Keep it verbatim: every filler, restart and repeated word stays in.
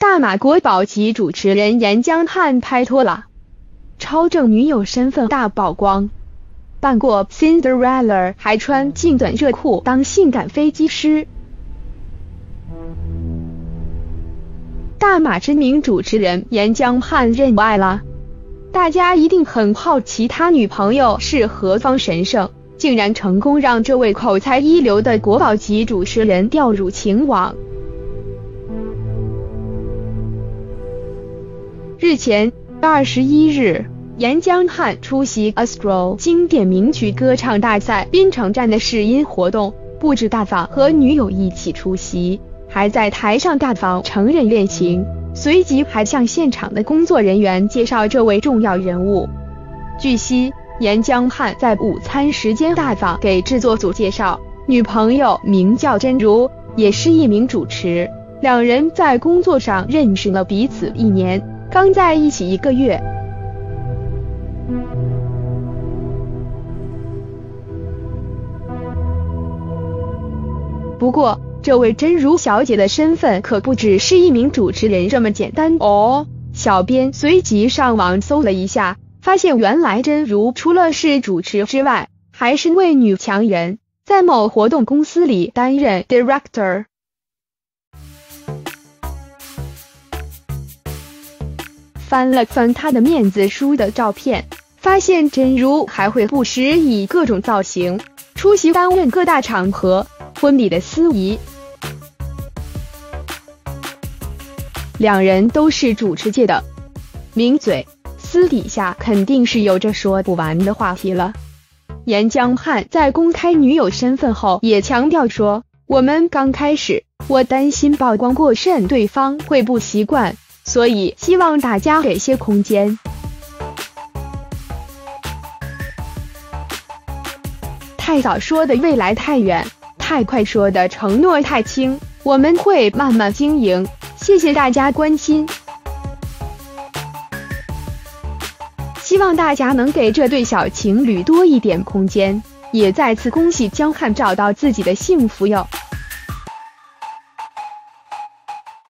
大马国宝级主持人严江汉拍拖了，超正女友身份大曝光，扮过 Cinderella 还穿近短热裤当性感飞机师。大马知名主持人严江汉认爱了，大家一定很好奇他女朋友是何方神圣，竟然成功让这位口才一流的国宝级主持人掉入情网。日前，二十一日，严江汉出席 Astro 经典名曲歌唱大赛滨城站的试音活动，布置大方和女友一起出席，还在台上大方承认恋情，随即还向现场的工作人员介绍这位重要人物。据悉，严江汉在午餐时间大方给制作组介绍，女朋友名叫真如，也是一名主持，两人在工作上认识了彼此一年，刚在一起一个月。不过，这位真如小姐的身份可不只是一名主持人这么简单哦。小编随即上网搜了一下，发现原来真如除了是主持之外，还是位女强人，在某活动公司里担任 director。翻了翻她的面子书的照片，发现真如还会不时以各种造型出席担任各大场合婚礼的司仪。两人都是主持界的名嘴，私底下肯定是有着说不完的话题了。严江汉在公开女友身份后也强调说，我们刚开始，我担心曝光过甚对方会不习惯，所以希望大家给些空间。太早说的未来太远，太快说的承诺太轻，我们会慢慢经营，谢谢大家关心。希望大家能给这对小情侣多一点空间，也再次恭喜江汉找到自己的幸福哟。